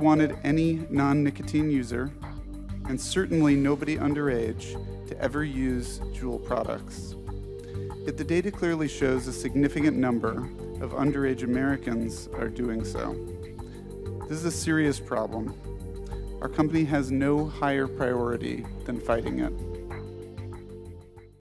wanted any non-nicotine user, and certainly nobody underage, to ever use Juul products. Yet the data clearly shows a significant number of underage Americans are doing so. This is a serious problem. Our company has no higher priority than fighting it.